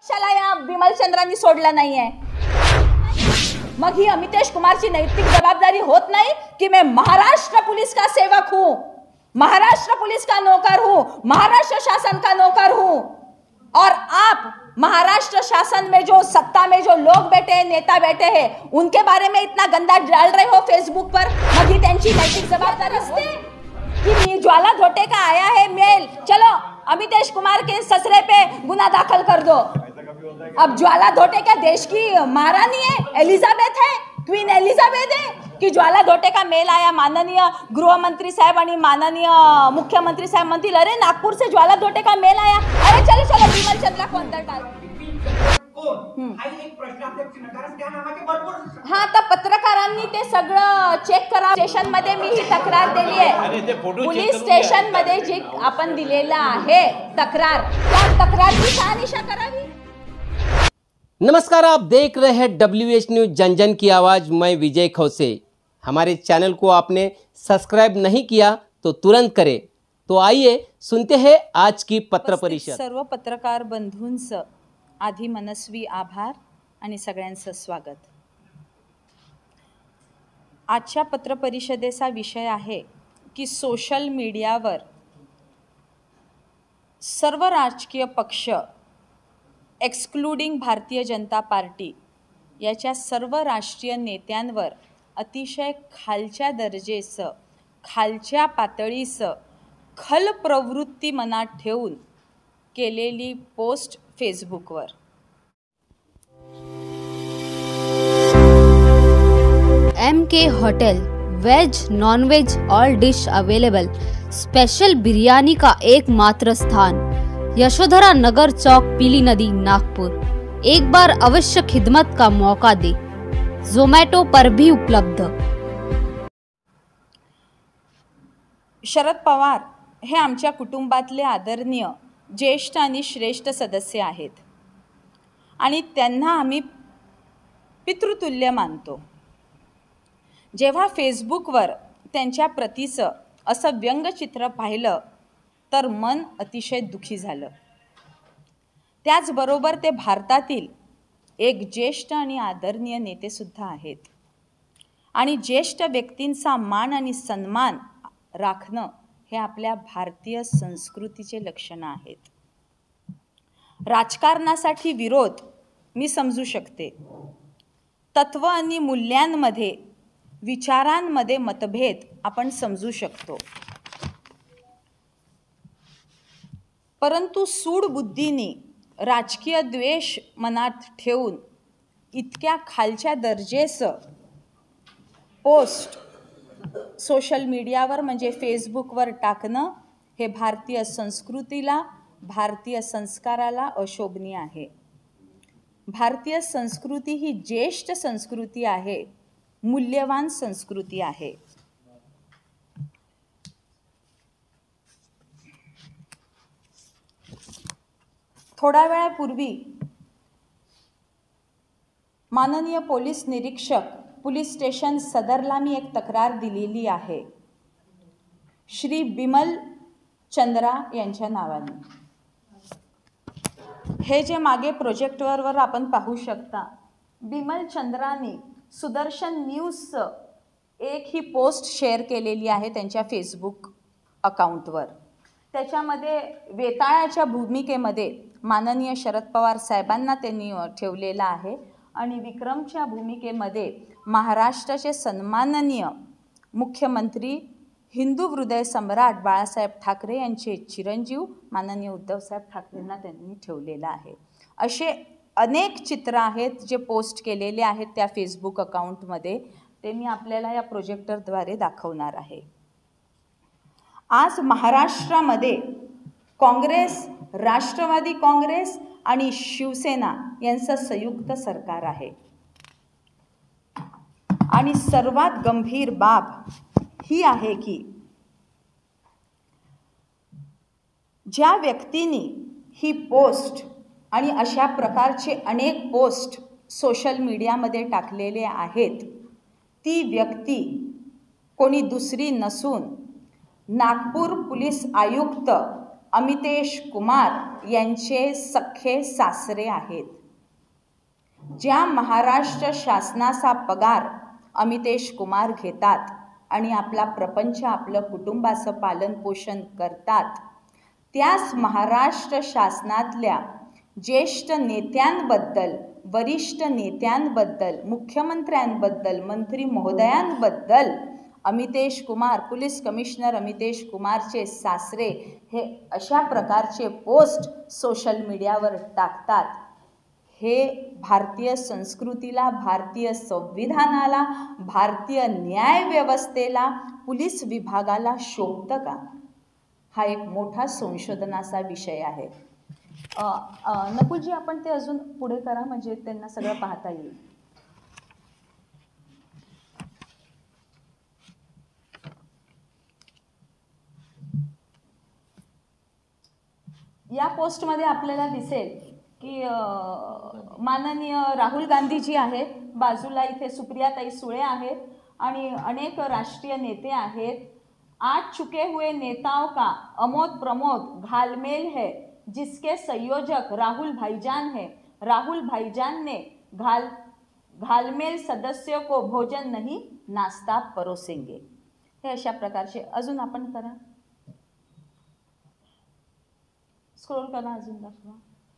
कशाला या बिमल चंद्रांनी सोडलं नाहीये? मग ही अमितेश कुमारची नैतिक जवाबदारी होत नहीं कि मैं महाराष्ट्र पुलिस का सेवक हूं, महाराष्ट्र पुलिस का नौकर हूं, महाराष्ट्र शासन का नौकर हूं, और आप महाराष्ट्र शासन में जो सत्ता में जो लोग बैठे हैं, नेता बैठे हैं, उनके बारे में इतना गंदा डाल रहे हो फेसबुक पर? मग ही त्यांची नैतिक जवाबदारी असते कि ज्वाला धोटे का आया है मेल, चलो अमितेश कुमार के ससरे पे गुना दाखल कर दो। अब ज्वाला धोटे क्या देश की महारानी है, एलिजाबेथ है, क्वीन एलिजाबेथ है कि ज्वाला धोटे का मेल आया? माननीय गृह मंत्री साहब आणि माननीय मुख्यमंत्री साहब म्हणतील अरे नागपूर से ज्वाला धोटे का मेल आया, अरे चलो चलो बिमल चंद्रा को अंदर डाल। हाँ, तर पत्रकारांनी ते सगळं चेक करा। स्टेशन मध्ये मी ही तक्रार दिली आहे, पोलीस स्टेशन मध्ये जी आपण दिलेला आहे तक्रार, त्या तक्रारची शहानिशा करावी। नमस्कार, आप देख रहे हैं WH न्यूज जन जन की आवाज़। मैं विजय खौसे। हमारे चैनल को आपने सब्सक्राइब नहीं किया तो तुरंत करें। तो आइए सुनते हैं आज की पत्र परिषद। सर्व पत्रकार बंधूंचं आधी मनस्वी आभार आणि सगळ्यांचं स्वागत। आजच्या पत्र परिषदेचा विषय आहे की सोशल मीडियावर सर्व राजकीय पक्ष एक्सक्लूडिंग भारतीय जनता पार्टी याच्या सर्व राष्ट्रीय नेत्यांवर अतिशय खालच्या दर्जेचं, खालच्या पातळीचं खल प्रवृत्ती मनात ठेवून केलेली पोस्ट फेसबुकवर। MK hotel, veg non veg all dish available. Special biryani का एकमात्र स्थान, यशोधरा नगर चौक, पीली नदी, नागपुर। एक बार अवश्य खिदमत का मौका दे। ज़ोमैटो पर भी उपलब्ध। शरद पवार हे आमच्या कुटुंबातले आदरणीय ज्येष्ठ आणि श्रेष्ठ सदस्य आहेत आणि त्यांना आम्ही पितृतुल्य मानतो। जेव्हा फेसबुकवर त्यांच्या प्रतीचं असं व्यंगचित्र पाहिलं तर मन अतिशय दुखी झालं। त्याचबरोबर ते भारतातील एक ज्येष्ठ आणि आदरणीय नेते सुद्धा आहेत आणि ज्येष्ठ व्यक्तींचा मान आणि सन्मान राखणं हे आपल्या भारतीय संस्कृतीचे लक्षण आहेत। राजकारणासाठी विरोध मी समजू शकते, तत्व आणि मूल्यांमध्ये, विचारांमध्ये मतभेद आपण समजू शकतो, परंतु सूड बुद्धीने राजकीय द्वेष मनात ठेवून इतक्या खालच्या दर्जेचं पोस्ट सोशल मीडियावर म्हणजे फेसबुकवर टाकणं हे भारतीय संस्कृतीला, भारतीय संस्काराला अशोभनीय आहे। भारतीय संस्कृती ही ज्येष्ठ संस्कृती आहे, मूल्यवान संस्कृती आहे। थोडा वेळापूर्वी माननीय पोलीस निरीक्षक पोलीस स्टेशन सदरला मी एक तक्रार दिलेली आहे श्री बिमल चंद्रा यांच्या नावाने। हे जे मागे प्रोजेक्टवर आपण पाहू शकता, बिमल चंद्राने सुदर्शन न्यूजचं एक ही पोस्ट शेअर केलेली आहे त्यांच्या फेसबुक अकाउंटवर। त्याच्यामध्ये वेताळाच्या भूमिकेमध्ये माननीय शरद पवार साहेबांना त्यांनी ठेवलेला आहे आणि विक्रमच्या भूमिकेमध्ये महाराष्ट्राचे सन्माननीय मुख्यमंत्री, हिंदू हृदय सम्राट बाळासाहेब ठाकरे यांचे चिरंजीव माननीय उद्धवसाहेब ठाकरेंना त्यांनी ठेवलेला आहे। असे अनेक चित्र आहेत जे पोस्ट केलेले आहेत त्या फेसबुक अकाउंटमध्ये, ते मी आपल्याला या प्रोजेक्टरद्वारे दाखवणार आहे। आज महाराष्ट्रामध्ये काँग्रेस, राष्ट्रवादी काँग्रेस आणि शिवसेना यांचं संयुक्त सरकार आहे आणि सर्वात गंभीर बाब ही आहे की ज्या व्यक्तींनी ही पोस्ट आणि अशा प्रकारचे अनेक पोस्ट सोशल मीडियामध्ये टाकलेले आहेत, ती व्यक्ती कोणी दुसरी नसून नागपूर पोलीस आयुक्त अमितेश कुमार यांचे सख्खे सासरे आहेत. ज्या महाराष्ट्र शासनाचा पगार अमितेश कुमार घेतात आणि आपला प्रपंच, आपलं कुटुंबाचं पालनपोषण करतात, त्याच महाराष्ट्र शासनातल्या ज्येष्ठ नेत्यांबद्दल, वरिष्ठ नेत्यांबद्दल, मुख्यमंत्र्यांबद्दल, मंत्री महोदयांबद्दल अमितेश कुमार, पोलीस कमिशनर अमितेश कुमारचे सासरे हे अशा प्रकारचे पोस्ट सोशल मीडियावर टाकतात. हे भारतीय संस्कृतीला, भारतीय संविधानाला, भारतीय न्यायव्यवस्थेला, पोलीस विभागाला शोभतं का? हा एक मोठा संशोधनाचा विषय आहे. नकुलजी, आपण ते अजून पुढे करा म्हणजे त्यांना सगळं पाहता येईल. या पोस्टमध्ये आपल्याला दिसेल की माननीय राहुल गांधीजी आहेत, बाजूला इथे सुप्रियाताई सुळे आहेत आणि अनेक राष्ट्रीय नेते आहेत. आज चुके हुए नेताओं का अमोद प्रमोद घालमेल है, जिसके संयोजक राहुल भाईजान है. राहुल भाईजान ने घालमेल सदस्यों को भोजन नहीं नाश्ता परोसेंगे. हे अशा प्रकारचे. अजून आपण करा, स्क्रोल करा, अजून दाखवा.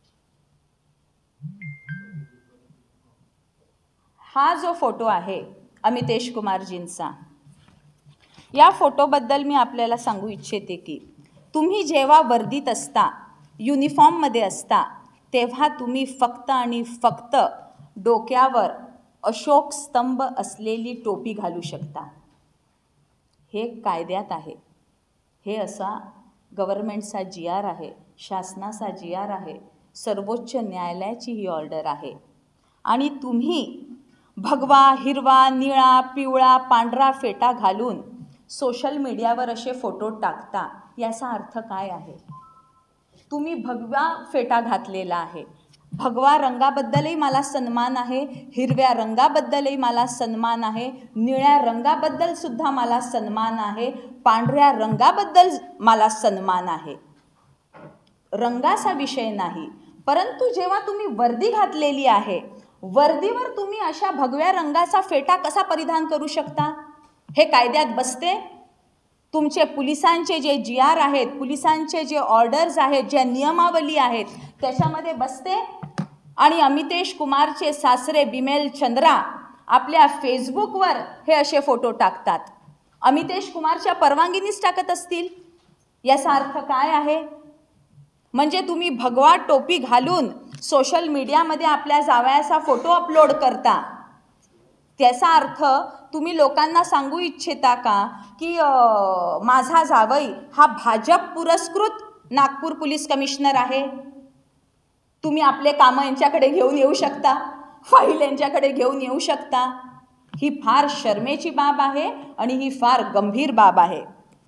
हा जो फोटो आहे अमितेश कुमारजींचा, या फोटोबद्दल मी आपल्याला सांगू इच्छिते की तुम्ही जेव्हा वर्दीत असता, युनिफॉर्ममध्ये असता, तेव्हा तुम्ही फक्त आणि फक्त डोक्यावर अशोक स्तंभ असलेली टोपी घालू शकता. हे कायद्यात आहे. हे असा गव्हर्नमेंटचा GR आहे, शासनाचा GR आहे, सर्वोच्च न्यायालयाची ही ऑर्डर आहे. आणि तुम्ही भगवा, हिरवा, निळा, पिवळा, पांढरा फेटा घालून सोशल मीडियावर असे फोटो टाकता. याचा अर्थ काय आहे? तुम्ही भगवा फेटा घातलेला आहे. भगवा रंगाबद्दलही मला सन्मान आहे, हिरव्या रंगाबद्दलही मला सन्मान आहे, निळ्या रंगाबद्दल सुद्धा मला सन्मान आहे, पांढऱ्या रंगाबद्दल मला सन्मान आहे. रंगाचा विषय नाही. परंतु जेव्हा तुम्ही वर्दी घातलेली आहे, वर्दीवर तुम्ही अशा भगव्या रंगाचा फेटा कसा परिधान करू शकता? हे कायद्यात बसते? तुमचे पोलिसांचे जे GR आहेत, पोलिसांचे जे ऑर्डर्स आहेत, ज्या नियमावली आहेत, त्याच्यामध्ये बसते? आणि अमितेश कुमारचे सासरे बिमल चंद्रा आपल्या फेसबुकवर हे असे फोटो टाकतात. अमितेश कुमारच्या परवानगीनेच टाकत असतील. याचा अर्थ काय आहे? म्हणजे तुम्ही भगवा टोपी घालून सोशल मीडियामध्ये आपल्या जावयाचा फोटो अपलोड करता. त्याचा अर्थ तुम्ही लोकांना सांगू इच्छिता का की माझा जावई हा भाजप पुरस्कृत नागपूर पोलीस कमिशनर आहे? तुम्ही आपले कामं यांच्याकडे घेऊन येऊ शकता, फाईल यांच्याकडे घेऊन येऊ शकता. ही फार शर्मेची बाब आहे आणि ही फार गंभीर बाब आहे.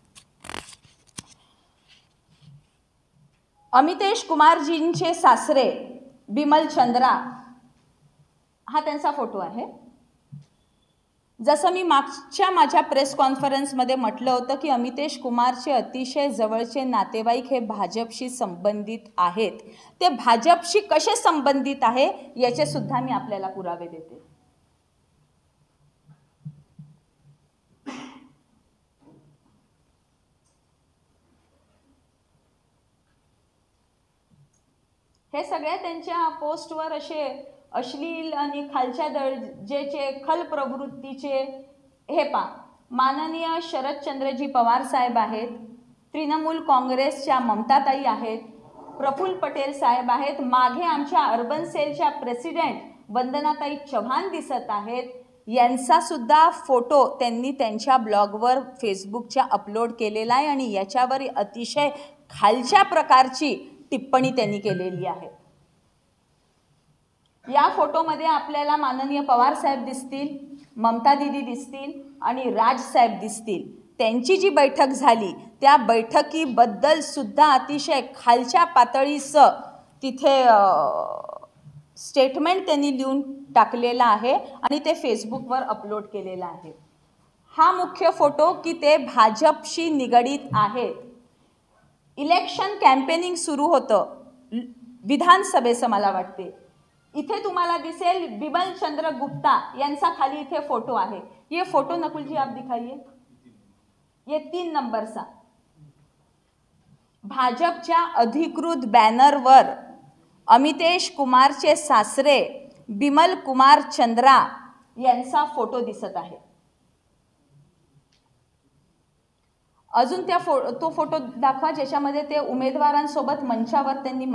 अमितेश कुमारजींचे सासरे बिमल चंद्रा, हा त्यांचा फोटो आहे. जसं मी मागच्या माझ्या प्रेस कॉन्फरन्समध्ये म्हटलं होतं की अमितेश कुमारचे अतिशय जवळचे नातेवाईक हे भाजपशी संबंधित आहेत. ते भाजपशी कसे संबंधित आहे याचे सुद्धा मी आपल्याला पुरावे देते. हे सगळे त्यांच्या पोस्टवर असे अश्लील आणि खालच्या दर्जेचे खल प्रवृत्तीचे हे माननीय शरदचंद्रजी पवार साहेब आहेत, तृणमूल काँग्रेसच्या ममताताई आहेत, प्रफुल्ल पटेल साहेब आहेत, मागे आमच्या अर्बन सेलच्या प्रेसिडेंट वंदनाताई चव्हाण दिसत आहेत. यांचा सुद्धा फोटो त्यांनी त्यांच्या ब्लॉगवर फेसबुकच्या अपलोड केलेला आहे आणि याच्यावर अतिशय खालच्या प्रकारची टिप्पणी त्यांनी केलेली आहे. या फोटोमध्ये आपल्याला माननीय पवार साहेब दिसतील, ममता दीदी दिसतील आणि राज साहेब दिसतील. त्यांची जी बैठक झाली त्या बैठकीबद्दल सुद्धा अतिशय खालच्या पातळीचं तिथे स्टेटमेंट त्यांनी लिहून टाकलेला आहे आणि ते फेसबुकवर अपलोड केलेला आहे. हा मुख्य फोटो की ते भाजपशी निगडीत आहेत. इलेक्शन कॅम्पेनिंग सुरू होतं विधानसभेचं मला वाटते. इथे तुम्हाला दिसेल बिमल चंद्र गुप्ता यांचा खाली इथे फोटो आहे. ये फोटो नकुल जी आप दिखाइए. ये 3 नंबरचा भाजपच्या अधिकृत बॅनरवर अमितेश कुमारचे सासरे बिमल कुमार चंद्रा यांचा फोटो दिसत आहे. अजून तो फोटो दाखवा ज्याच्यामध्ये ते उमेदवारांसोबत मंचावर त्यांनी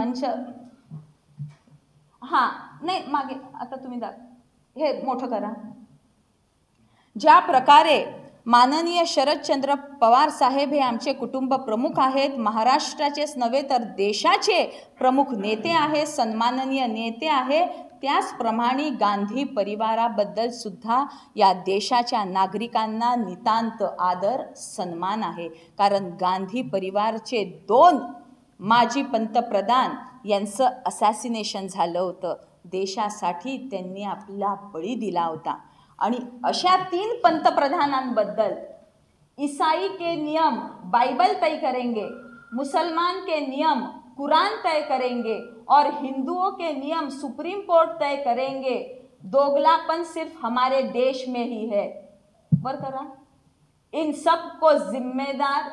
नाही मागे आता तुम्ही हे मोठं करा. ज्या प्रकारे माननीय शरदचंद्र पवार साहेब हे आमचे कुटुंब प्रमुख आहेत, महाराष्ट्राचेच नव्हे तर देशाचे प्रमुख नेते आहे, सन्माननीय नेते आहे, त्याचप्रमाणे गांधी परिवाराबद्दल सुद्धा या देशाच्या नागरिकांना नितांत आदर सन्मान आहे. कारण गांधी परिवारचे 2 माजी पंतप्रधान यांचं असॅसिनेशन झालं होतं. देशासाठी त्यांनी आपला बळी दिला होता. आणि अशा 3 पंतप्रधानांबद्दल ईसाई के नियम बाइबल तय करेंगे, मुसलमान के नियम कुरान तय करेंगे और हिंदुओं के नियम सुप्रीम कोर्ट तय करेंगे. दोगलापन सिर्फ हमारे देश में ही है. बर करा. इन सब को जिम्मेदार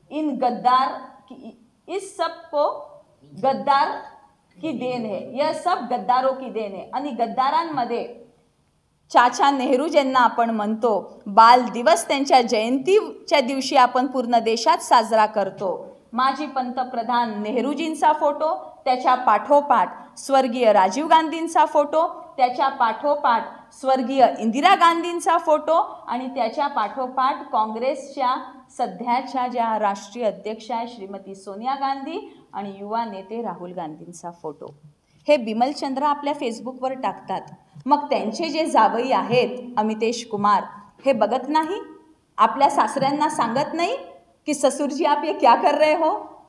इस सब को गद्दार की देन है. यह सब गद्दारों की देन है. आणि गद्दारांमध्ये चाचा नेहरू ज्यांना आपण म्हणतो, बाल दिवस त्यांच्या जयंतीच्या दिवशी आपण पूर्ण देशात साजरा करतो. माजी पंतप्रधान नेहरूजींचा फोटो, त्याच्या पाठोपाठ स्वर्गीय राजीव गांधींचा फोटो, त्याच्या पाठोपाठ स्वर्गीय इंदिरा गांधींचा फोटो आणि त्याच्या पाठोपाठ काँग्रेसच्या सध्याच्या ज्या राष्ट्रीय अध्यक्षा आहे श्रीमती सोनिया गांधी आणि युवा नेते राहुल गांधींचा फोटो. हे बिमलचंद्र आपल्या फेसबुकवर टाकतात. मग त्यांचे जे जावई आहेत अमितेश कुमार हे बघत नाही, आपल्या सासऱ्यांना सांगत नाही कि ससुर जी आप ये क्या कर रहे हो.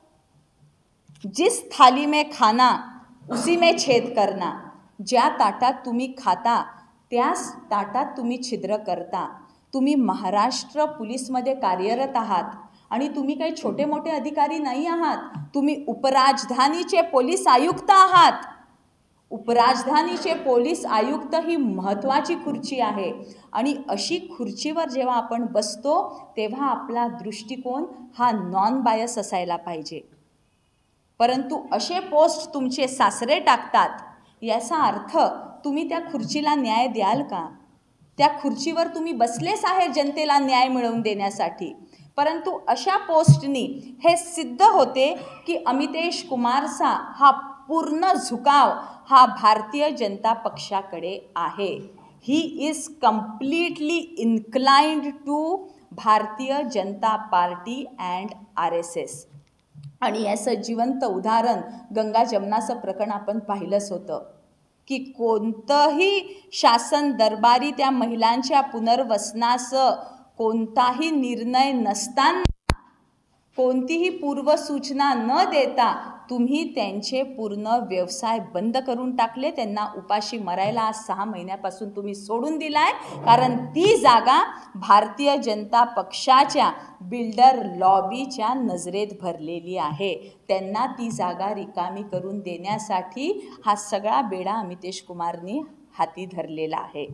जिस थाली में खाना उसी में छेद करना. ज्या ताटात तुम्ही खाता त्याच ताटात तुम्ही छिद्र करता. तुम्ही महाराष्ट्र पोलीसमध्ये कार्यरत आहात आणि तुम्ही काही छोटे मोठे अधिकारी नाही आहात. तुम्ही उपराजधानीचे पोलीस आयुक्त आहात. उपराजधानीचे पोलीस आयुक्त ही महत्त्वाची खुर्ची आहे आणि अशी खुर्चीवर जेव्हा आपण बसतो तेव्हा आपला दृष्टिकोन हा नॉन बायस असायला पाहिजे. परंतु असे पोस्ट तुमचे सासरे टाकतात, याचा अर्थ तुम्ही त्या खुर्चीला न्याय द्याल का. त्या खुर्चीवर तुम्ही बसलेच आहे जनतेला न्याय मिळवून देण्यासाठी. परंतु अशा पोस्टनी हे सिद्ध होते की अमितेश कुमारचा हा पूर्ण झुकाव हा भारतीय जनता पक्षाकडे आहे. He is completely inclined to Bharatiya Janata party and RSS. आणि याचं जिवंत उदाहरण गंगा जमनाचं प्रकरण आपण पाहिलंच होतं की कोणतंही शासन दरबारी त्या महिलांच्या पुनर्वसनाचं कोणताही निर्णय नसताना, कोणतीही पूर्वसूचना न देता तुम्ही त्यांचे पूर्ण व्यवसाय बंद करून टाकले. त्यांना उपाशी मरायला आज 6 महिन्यापासून तुम्ही सोडून दिलाय. कारण ती जागा भारतीय जनता पक्षाच्या बिल्डर लॉबीच्या नजरेत भरलेली आहे. त्यांना ती जागा रिकामी करून देण्यासाठी हा सगळा बेडा अमितेश कुमारनी हाती धरलेला आहे.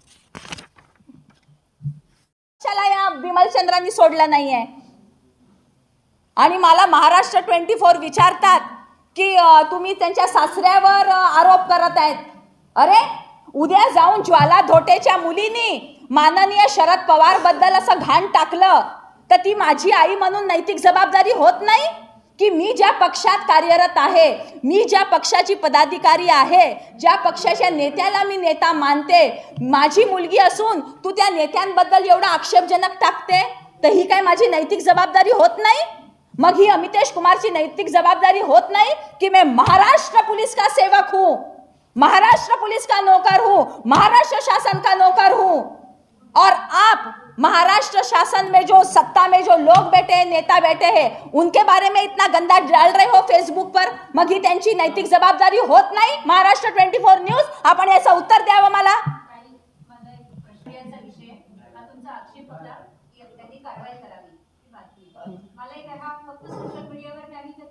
चला या बिमलचंद्रांनी सोडलं नाहीये. आणि मला महाराष्ट्र 24 विचारतात की तुम्ही त्यांच्या सासऱ्यावर आरोप करत आहेत. अरे उद्या जाऊन ज्वाला धोटेच्या मुलीनी माननीय शरद पवार बद्दल असं घाण टाकलं तर ती माझी आई म्हणून नैतिक जबाबदारी होत नाही की मी ज्या पक्षात कार्यरत आहे, मी ज्या पक्षाची पदाधिकारी आहे, ज्या पक्षाच्या नेत्याला मी नेता मानते, माझी मुलगी असून तू त्या नेत्यांबद्दल एवढा आक्षेपजनक टाकते तर ही काय माझी नैतिक जबाबदारी होत नाही. मग ही अमितेश कुमार की नैतिक जवाबदारी होत नहीं कि मैं महाराष्ट्र पुलिस का सेवक हूं, महाराष्ट्र पुलिस का नौकर हूं, महाराष्ट्र शासन का नौकर हूं, और आप महाराष्ट्र शासन में जो सत्ता में जो लोग बैठे हैं, नेता बैठे हैं, उनके बारे में इतना गंदा डाल रहे हो फेसबुक पर. मग ही त्यांची नैतिक जबाबदारी होत नाही. महाराष्ट्र 24 न्यूज आपण याचं उत्तर द्यावं मला. मला एक हा फक्त सोशल मीडियावर नाही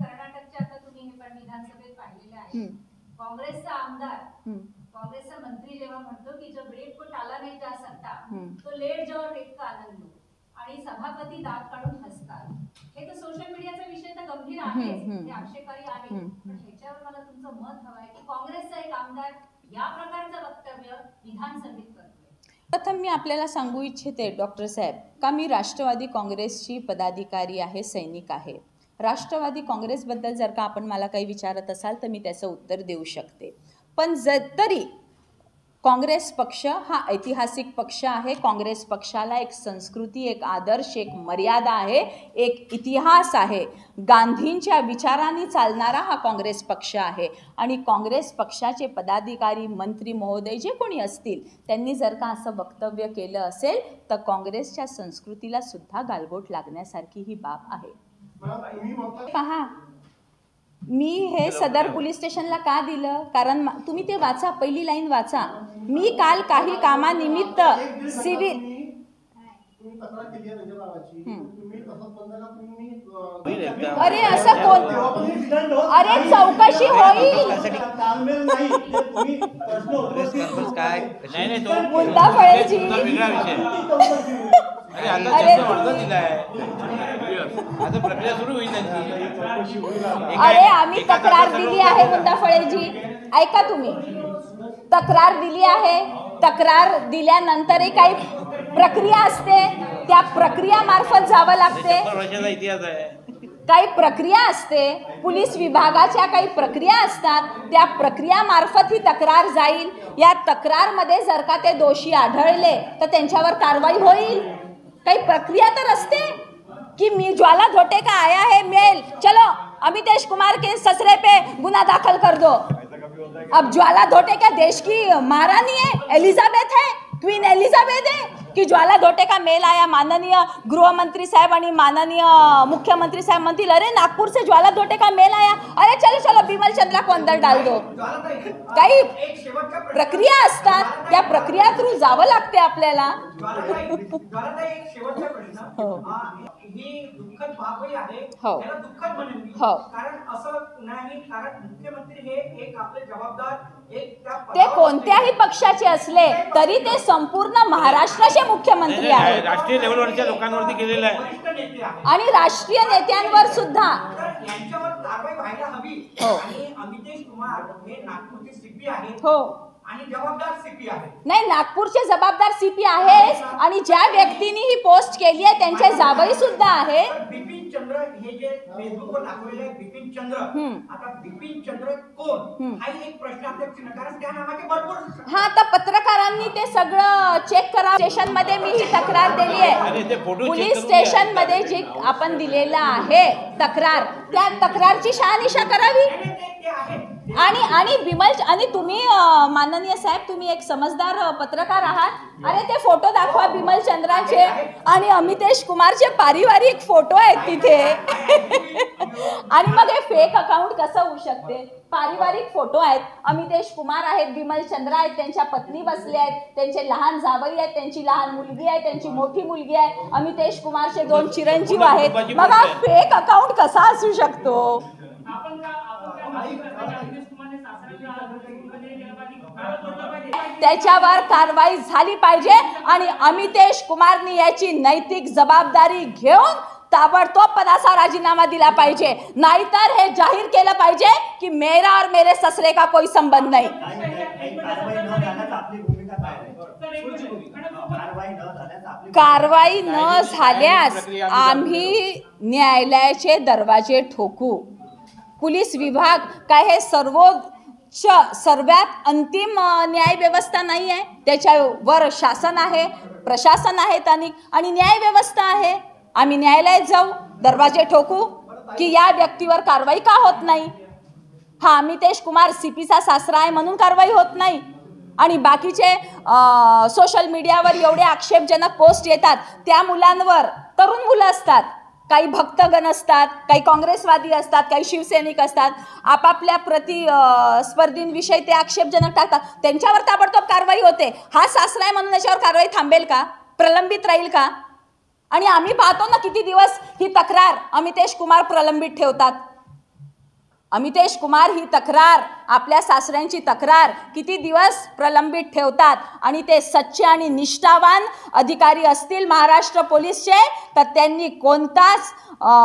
आमदार हम्म, कांग्रेस का मंत्री जेव्हा म्हणतो की जब रेप को टाला नहीं जा सकता हम्म. तो लेट जाओ रेप का आनंद लो आणि सभापती दात काढून हसतात. हे तर सोशल मीडियाचा विषय तर गंभीर आहे, हम्म. ते आक्षेपार्ह आहे. हम्म. पण ह्याच्यावर मला तुमचं मत हवं आहे की काँग्रेसचा एक आमदार या प्रकारचं वक्तव्य विधानसभेत करतोय. प्रथम मी आपल्याला सांगू इच्छिते डॉक्टर साहेब का मी राष्ट्रवादी काँग्रेसची पदाधिकारी आहे, सैनिक आहे. राष्ट्रवादी काँग्रेसबद्दल जर का आपण मला काही विचारत असाल तर मी त्याचं उत्तर देऊ शकते. पण तरी काँग्रेस पक्ष हा ऐतिहासिक पक्ष आहे. काँग्रेस पक्षाला एक संस्कृती, एक आदर्श, एक मर्यादा आहे, एक इतिहास आहे. गांधींच्या विचारांनी चालणारा हा काँग्रेस पक्ष आहे. आणि काँग्रेस पक्षाचे पदाधिकारी, मंत्री महोदय जे कोणी असतील त्यांनी जर का असं वक्तव्य केलं असेल तर काँग्रेसच्या संस्कृतीला सुद्धा गालबोट लागण्यासारखी ही बाब आहे. पहा, मी हे सदर पोलीस स्टेशनला का दिलं, कारण तुम्ही ते वाचा, पहिली लाईन वाचा. मी काल काही कामानिमित्त सिव्हिल अरे असं कोण, अरे चौकशी होईल. मुद्दा फळेजी अरे आम्ही तक्रार दिली आहे मुद्दा फळेजी, ऐका तुम्ही. तक्रार दिली आहे, तक्रार दिल्यानंतरही काही प्रक्रिया असते, त्या प्रक्रियामार्फत जावं लागते. काही प्रक्रिया असते, पोलीस विभागाच्या काही प्रक्रिया असतात, त्या प्रक्रियामार्फत ही तक्रार जाईल. या तक्रारमध्ये जर का ते दोषी आढळले तर त्यांच्यावर कारवाई होईल. काही प्रक्रिया तर असते कि मी ज्वाला धोटे का आया है मेल, चलो अमितेश कुमार के ससुरे पे गुना दाखिल कर दो. अब ज्वाला धोटे क्या देश की महारानी है, एलिजाबेथ है, क्वीन एलिजाबेथ है कि ज्वाला धोटे का मेल आया. माननीय गृहमंत्री साहब आणि माननीय मुख्यमंत्री साहब म्हणतील अरे नागपूर से ज्वाला धोटे का मेल आया, अरे चलो चलो बिमल चंद्रा को अंदर डाल दो. काही प्रक्रिया असतात, त्या प्रक्रिया थ्रू जावं लागते आपल्याला. ही दुःखद बाबही आहे, हो. त्याला दुःखद म्हणेन मी. हो. कारण असं नाही, कारण मुख्यमंत्री हे एक आपले जबाबदार, एक त्या ते पदावर कोणत्याही पक्षाचे असले तरी ते संपूर्ण महाराष्ट्राचे मुख्यमंत्री आहेत. राष्ट्रीय लेवलवरच्या लोकांवरती केलेलं आहे वरिष्ठ नेते आहेत. आणि राष्ट्रीय नेत्यांवर सुद्धा. तर यांच्यावर कारवाई व्हायला हवी. हो. आणि अमितेश कुमार हे नागपूरचे सीपी आहेत हो, आणि जबाबदार सीपी आहेत. नाही, नागपूरचे जबाबदार सीपी आहेच आणि ज्या व्यक्तींनी ही पोस्ट केली आहे त्यांचे जावई सुद्धा आहे. तर बिपिन चंद्र हे जे फेसबुकवर दाखवलेले आहे बिपिन चंद्र, आता बिपिन चंद्र कोण हा एक प्रश्न आपल्या चिन्ह, कारण त्या नावाचे भरपूर. हा, तर पत्रकारांनी ते सगळं चेक करा. स्टेशन मध्ये मी ही तक्रार दिली आहे. पोलीस स्टेशन मध्ये जी आपण दिलेला आहे तक्रार, त्या तक्रारची शहानिशा करावी. ते आहे. आणि बिमल आणि तुम्ही माननीय साहेब, तुम्ही एक समजदार पत्रकार आहात. अरे ते फोटो दाखवा बिमल चंद्राचे आणि अमितेश कुमारचे पारिवारिक फोटो आहेत तिथे. आणि मग हे फेक अकाउंट कसं होऊ शकते. पारिवारिक फोटो आहेत, अमितेश कुमार आहेत, बिमल चंद्रा आहेत, त्यांच्या पत्नी बसल्या आहेत, त्यांचे लहान जावई आहेत, त्यांची लहान मुलगी आहे, त्यांची मोठी मुलगी आहे, अमितेश कुमारचे 2 चिरंजीव आहेत. मग हा फेक अकाउंट कसा असू शकतो. त्याच्यावर कारवाई झाली पाहिजे आणि अमितेश कुमारनी याची नैतिक जबाबदारी घेऊन ताबडतोब पदाचा राजीनामा दिला पाहिजे. नाहीतर हे जाहीर केलं पाहिजे की मेरा और मेरे ससरे का कोई संबंध नाही. कारवाई न झाल्यास आम्ही न्यायालयाचे दरवाजे ठोकू. पोलीस विभाग काय हे सर्वात अंतिम न्याय व्यवस्था नाही आहे. त्याच्यावर शासन आहे, प्रशासन आहे स्थानिक आणि न्याय व्यवस्था आहे. आम्ही न्यायालयात जाऊ, दरवाजे ठोकू की या व्यक्तीवर कारवाई का होत नाही. हा अमितेश कुमार सीपीचा सासरा आहे म्हणून कारवाई होत नाही. आणि बाकीचे सोशल मीडियावर एवढे आक्षेपजनक पोस्ट येतात, त्या मुलांवर, तरुण मुलं असतात, काही भक्तगण असतात, काही काँग्रेसवादी असतात, काही शिवसैनिक असतात, आपापल्या प्रतिस्पर्धींविषयी ते आक्षेपजनक टाकतात, त्यांच्यावर ताबडतोब कारवाई होते. हा सासरा आहे म्हणून याच्यावर कारवाई थांबेल का, प्रलंबित राहील का. आणि आम्ही पाहतो ना किती दिवस ही तक्रार अमितेश कुमार प्रलंबित ठेवतात. अमितेश कुमार ही तक्रार, आपल्या सासऱ्यांची तक्रार किती दिवस प्रलंबित ठेवतात आणि ते सच्चे आणि निष्ठावान अधिकारी असतील महाराष्ट्र पोलीसचे तर त्यांनी कोणताच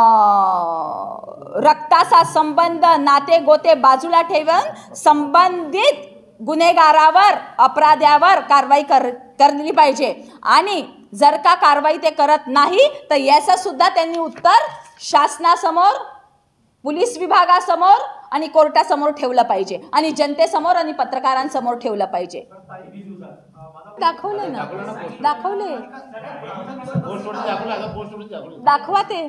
रक्ताचा संबंध नाते गोते बाजूला ठेवून संबंधित गुन्हेगारावर अपराध्यावर कारवाई करली पाहिजे. आणि जर का कारवाई ते करत नाही तर याचं सुद्धा त्यांनी उत्तर शासनासमोर, पोलीस विभागासमोर आणि कोर्टासमोर ठेवलं पाहिजे आणि जनतेसमोर आणि पत्रकारांसमोर ठेवलं पाहिजे. दाखवले ना, दाखवले, दाखवा ते.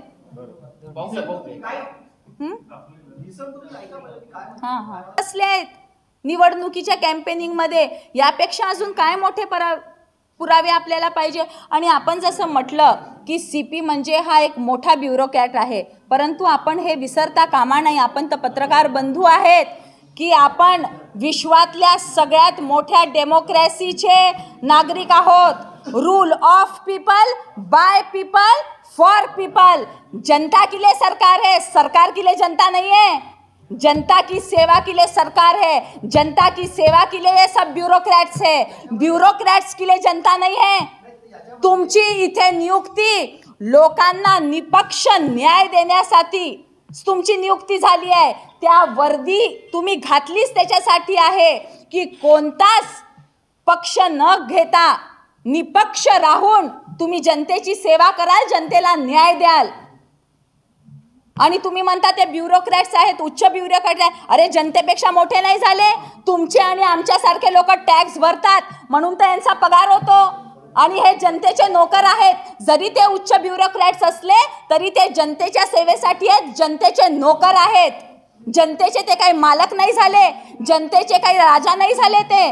असले आहेत निवडणुकीच्या कॅम्पेनिंगमध्ये. यापेक्षा अजून काय मोठे पुरावे आपल्याला पाहिजे. आणि आपण जसं म्हटलं की CP म्हणजे हा एक मोठा ब्युरोक्रॅट आहे, परंतु आपण हे विसरता कामा नाही. आपण तर पत्रकार बंधू आहेत की आपण विश्वातल्या सगळ्यात मोठ्या डेमोक्रेसीचे नागरिक आहोत. Rule of people, by people, for people. जनता के लिए सरकार है, सरकार के लिए जनता नहीं है. जनता की सेवा के लिए सरकार है, जनता की सेवा के लिए ये सब ब्यूरोक्रेट्स है. ब्यूरोक्रेट्स के लिए जनता नहीं है. तुमची इथे नियुक्ती लोकांना निपक्ष न्याय देण्यासाठी तुमची नियुक्ती झाली आहे. त्या वर्दी तुम्ही घातलीच त्याच्यासाठी आहे की कोणताच पक्ष न घेता निपक्ष राहून तुम्ही जनतेची सेवा कराल, जनतेला न्याय द्याल. आणि तुम्ही म्हणता ते ब्युरोक्रॅट्स आहेत, उच्च ब्युरोक्रॅट आहे. अरे जनतेपेक्षा मोठे नाही झाले. तुमचे आणि आमच्यासारखे लोक टॅक्स भरतात म्हणून तर यांचा पगार होतो. आणि हे जनतेचे नोकर आहेत. जरी ते उच्च ब्युरोक्रॅट्स असले तरी ते जनतेच्या सेवेसाठी आहेत, जनतेचे नोकर आहेत. जनतेचे ते काही मालक नाही झाले, जनतेचे काही राजा नाही झाले. ते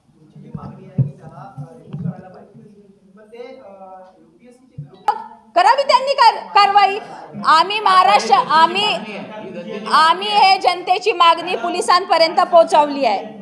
करावी त्यांनी कारवाई. आम्ही महाराष्ट्र आम्ही हे जनतेची मागणी पोलिसांपर्यंत पोहोचवली आहे.